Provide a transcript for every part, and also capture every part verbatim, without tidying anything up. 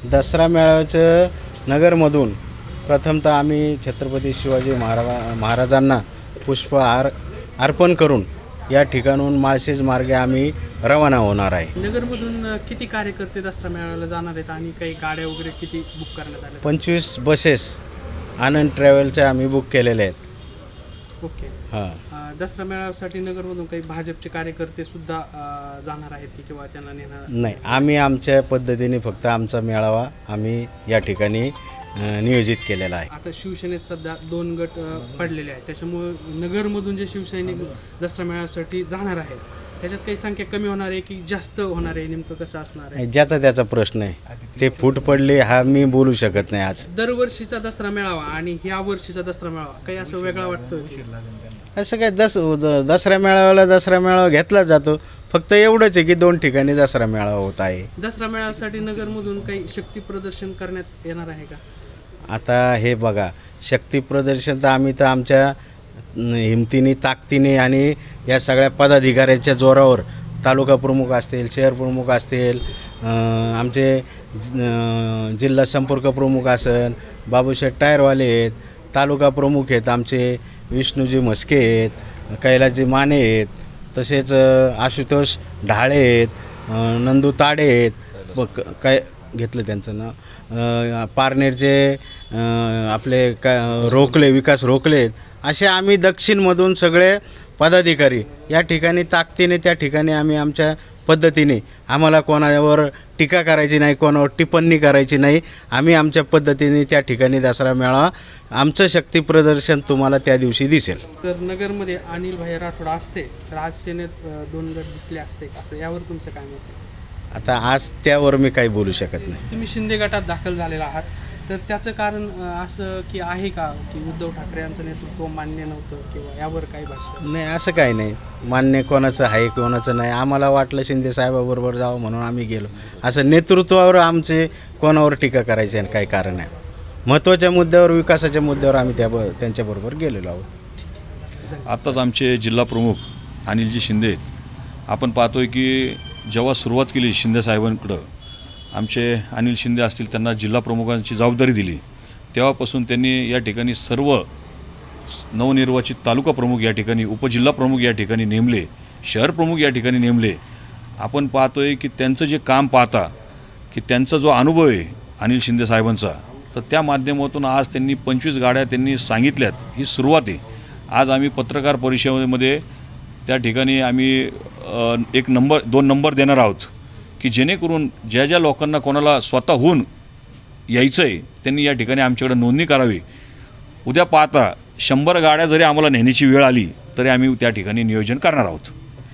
दसरा मेळाव्याचं नगरमधून प्रथमतः आम्ही छत्रपती शिवाजी महारा महाराजांना पुष्पहार अर्पण करून या ठिकाणून माळशेज मार्गे आम्ही रवाना होणार आहे। नगरमधून किती कार्यकर्ते दसरा मेळाव्याला जाणार आहेत आणि काही गाड्या वगैरे किती बुक करण्यात आल्या? पंचवीस बसेस आनंद ट्रॅव्हलच्या आम्ही बुक केलेले आहेत। ओके हां, दसरा मेळाव्यासाठी नगरमधून काही भाजपचे कार्यकर्ते सुद्धा जाणार आहेत की किंवा त्यांना नेणार? नाही, आम्ही आमच्या पद्धतीने फक्त आमचा मेळावा आम्ही या ठिकाणी नियोजित केलेला आहे। आता शिवसेनेत सध्या दोन गट पडलेले आहेत, त्याच्यामुळे नगरमधून जे शिवसैनिक दसरा मेळाव्यासाठी जाणार आहेत त्याच्यात काही संख्या कमी होणार आहे की जास्त होणार आहे, नेमकं कसं असणार आहे? ज्याचा त्याचा प्रश्न आहे, ते फूट पडले हा मी बोलू शकत नाही आज। दरवर्षीचा दसरा मेळावा आणि ह्या वर्षीचा दसरा मेळावा काही असं वेगळा वाटतं? असं काय दस दसरा मेळाव्याला दसरा मेळावा घेतला जातो, फक्त एवढंच आहे की दोन ठिकाणी दसरा मेळावा होत आहे। दसरा मेळाव्यासाठी नगरमधून काही शक्ती प्रदर्शन करण्यात येणार आहे का? आता हे बघा, शक्ती प्रदर्शन तर आम्ही तर आमच्या हिमतीने ताकदीने आणि या सगळ्या पदाधिकाऱ्यांच्या जोरावर, तालुका प्रमुख असतील, शहर प्रमुख असतील, आमचे जिल्हा संपर्क प्रमुख असेल, बाबूशेठ टायरवाले आहेत, तालुका प्रमुख आहेत आमचे विष्णूजी म्हस्के आहेत, कैलासजी माने आहेत, तसेच आशुतोष ढाळे आहेत, नंदू ताडे आहेत, ब काय घेतलं त्यांचं नाव, पारनेरचे आपले का रोखले विकास रोखले आहेत, असे आम्ही दक्षिणमधून सगळे पदाधिकारी या ठिकाणी ताकदीने त्या ठिकाणी आम्ही आमच्या पद्धतीने, आम्हाला कोणावर टीका करायची नाही, कोणावर टिप्पणी करायची नाही, आम्ही आमच्या पद्धतीने त्या ठिकाणी दसरा मेळावा आमचं शक्ती प्रदर्शन तुम्हाला त्या दिवशी दिसेल। तर नगरमध्ये अनिल भाई राठोड असते तर आज सेनेत दोन गट दिसले असते असं, यावर तुमचं काय मत आहे? आता आज त्यावर मी काही बोलू शकत नाही। तुम्ही शिंदे गटात दाखल झालेला आहात, तर त्याचं कारण असं की आहे का की उद्धव ठाकरे यांचं नेतृत्व मान्य नव्हतं किंवा यावर काही भाष्य? नाही, असं काही नाही, मान्य कोणाचं आहे कोणाचं नाही, आम्हाला वाटलं शिंदे साहेबाबरोबर जावं म्हणून आम्ही गेलो, असं नेतृत्वावर आमचे कोणावर टीका करायची आणि काही कारण आहे। महत्त्वाच्या मुद्द्यावर, विकासाच्या मुद्द्यावर आम्ही त्या त्यांच्याबरोबर गेलेलो आहोत। आत्ताच आमचे जिल्हा प्रमुख अनिलजी शिंदे आहेत, आपण पाहतोय की जेव्हा सुरुवात केली शिंदे साहेबांकडं, आमचे अनिल शिंदे असतील, त्यांना जिल्हा प्रमुखांची जबाबदारी दिली, तेव्हापासून त्यांनी या ठिकाणी सर्व नवनिर्वाचित तालुका प्रमुख या ठिकाणी, उपजिल्हा प्रमुख या ठिकाणी नेमले, शहर प्रमुख या ठिकाणी नेमले। आपण पाहतोय की त्यांचं जे काम पाहता की त्यांचा जो अनुभव आहे अनिल शिंदे साहेबांचा, तर त्या माध्यमातून आज त्यांनी पंचवीस गाड्या त्यांनी सांगितल्यात, ही सुरुवात आहे। आज आम्ही पत्रकार परिषदेमध्ये त्या ठिकाणी आम्ही एक नंबर दोन नंबर देणार आहोत की जेणेकरून ज्या ज्या लोकांना कोणाला स्वतःहून यायचं आहे त्यांनी या ठिकाणी आमच्याकडे नोंदणी करावी। उद्या पाहता शंभर गाड्या जरी आम्हाला नेण्याची वेळ आली तरी आम्ही त्या ठिकाणी नियोजन करणार आहोत।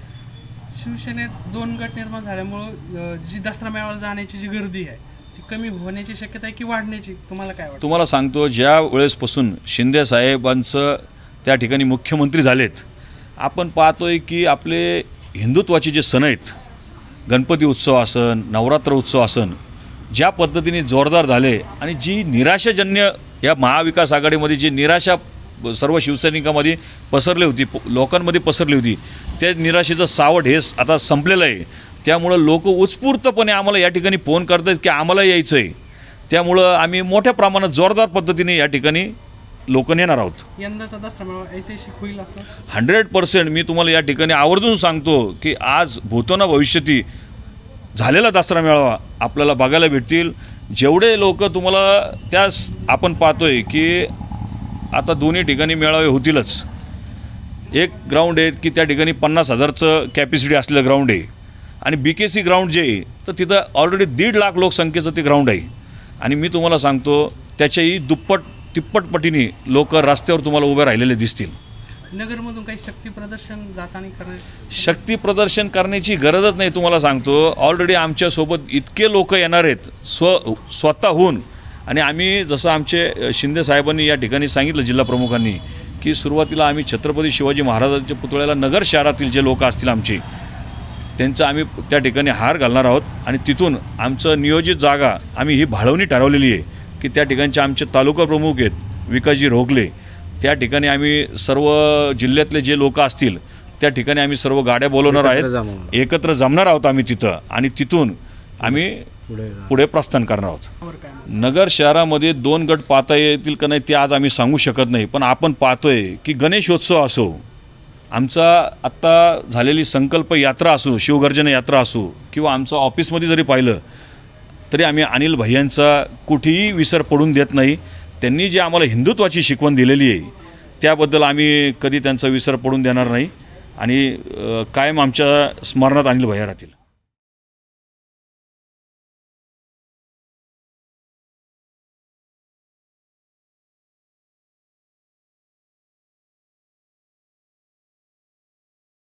शिवसेनेत दोन गट निर्माण झाल्यामुळं जी दसरा मेळाव्याला जाण्याची जी गर्दी आहे ती कमी होण्याची शक्यता आहे की वाढण्याची, तुम्हाला काय वाटतं? तुम्हाला सांगतो, ज्या वेळेसपासून शिंदे साहेबांचं त्या ठिकाणी मुख्यमंत्री झालेत, आपण पाहतोय की आपले हिंदुत्वाचे जे सण आहेत, गणपती उत्सव असन, नवरात्र उत्सव असन, ज्या पद्धतीने जोरदार झाले आणि जी निराशाजन्य या महाविकास आघाडीमध्ये जी निराशा सर्व शिवसैनिकांमध्ये पसरली होती, लोकांमध्ये पसरली होती, त्या निराशेचं सावट हे आता संपलेलं आहे। त्यामुळं लोक उत्स्फूर्तपणे आम्हाला या ठिकाणी फोन करतात की आम्हाला यायचं आहे, त्यामुळं आम्ही मोठ्या प्रमाणात जोरदार पद्धतीने या ठिकाणी लोक नेणार आहोत। यंदाचा दसरा मेळावा ऐतिहासिक होईल असं हंड्रेड पर्सेंट मी तुम्हाला या ठिकाणी आवर्जून सांगतो की आज भूतोना भविष्यती झालेला दसरा मेळावा आपल्याला बघायला भेटतील। जेवढे लोक तुम्हाला त्यास आपण पाहतोय की आता दोन्ही ठिकाणी मेळावे होतीलच। एक ग्राउंड आहे की त्या ठिकाणी पन्नास हजारचं कॅपॅसिटी असलेलं ग्राउंड आहे आणि बी के सी ग्राउंड जे आहे तर तिथं ऑलरेडी दीड लाख लोकसंख्येचं ते ग्राउंड आहे आणि मी तुम्हाला सांगतो त्याच्याही दुप्पट तिप्पटपटीने लोक रस्त्यावर तुम्हाला उभे राहिलेले दिसतील। नगरमधून काही शक्ती प्रदर्शन जाताना करणे, शक्ती प्रदर्शन करण्याची गरजच नाही, तुम्हाला सांगतो ऑलरेडी आमच्यासोबत इतके लोक येणार आहेत स्व स्वतःहून। आणि आम्ही जसं आमचे शिंदे साहेबांनी या ठिकाणी सांगितलं जिल्हा प्रमुखांनी की सुरुवातीला आम्ही छत्रपती शिवाजी महाराजांच्या पुतळ्याला नगर शहरातील जे लोक असतील आमचे, त्यांचं आम्ही त्या ठिकाणी हार घालणार आहोत आणि तिथून आमचं नियोजित जागा आम्ही ही भाळवणी ठरवलेली आहे की त्या ठिकाणचे आमचे तालुका प्रमुख आहेत विकासजी रोगले, त्या ठिकाणी आम्ही सर्व जिल्ह्यातले जे लोक असतील त्या ठिकाणी आम्ही सर्व गाड्या बोलवणार आहेत, एकत्र जमणार आहोत आम्ही तिथं आणि तिथून आम्ही पुढे प्रस्थान करणार आहोत। नगर शहरामध्ये दोन गट पाहता येतील का नाही ते आज आम्ही सांगू शकत नाही, पण आपण पाहतोय की गणेशोत्सव असो, आमचा आत्ता झालेली संकल्प यात्रा असो, शिवगर्जना यात्रा असो, किंवा आमचं ऑफिसमध्ये जरी पाहिलं तरी आम्ही अनिल भैयांचा कुठेही विसर पडून देत नाही. त्यांनी जी आम्हाला हिंदुत्वाची शिकवण दिलेली आहे त्याबद्दल आम्ही कधी त्यांचा विसर पडून देणार नाही आणि कायम आमच्या स्मरणात अनिल भैया राहतील.